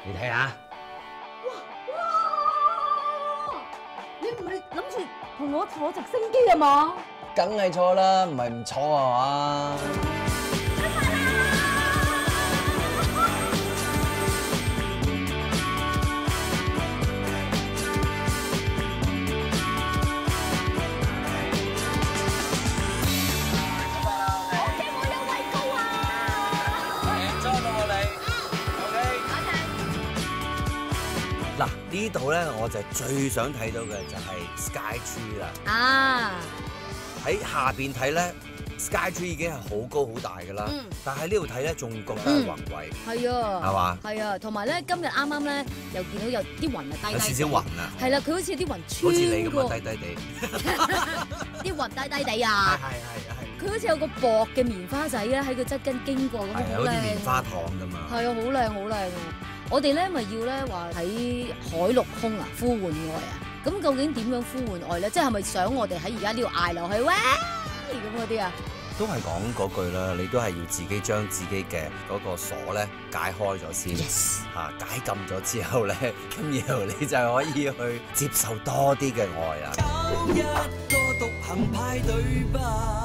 你睇下。 哇！你唔係諗住同我坐直升機啊嘛？ 梗係錯啦，唔係唔錯啊嘛。嗱，呢度咧我就最想睇到嘅就係 Sky Tree 啦。 啊！ 喺下邊睇咧 ，Sky Tree 已經係好高好大㗎啦。但係呢度睇咧，仲覺得係宏偉。 係啊。 係嘛？ 係啊，同埋咧，今日啱啱咧又見到有啲雲啊低低。 有少少雲啊。 係啦，佢好似啲雲穿過。 好似你咁啊，低低地。 啲雲低低地啊！係。佢好似有個薄嘅棉花仔咧喺佢側根經過咁，好靚。 好似棉花糖㗎嘛。 係啊，好靚好靚啊！我哋咧咪要咧話喺海陸空啊呼喚愛啊！咁究竟點樣呼喚愛咧？即係咪想我哋喺而家呢度嗌落去喂咁嗰啲啊？ 都係講嗰句啦，你都係要自己將自己嘅嗰個鎖咧解開咗先，解禁咗之後咧，咁然後你就可以去接受多啲嘅愛啦。搞一個獨行派對吧。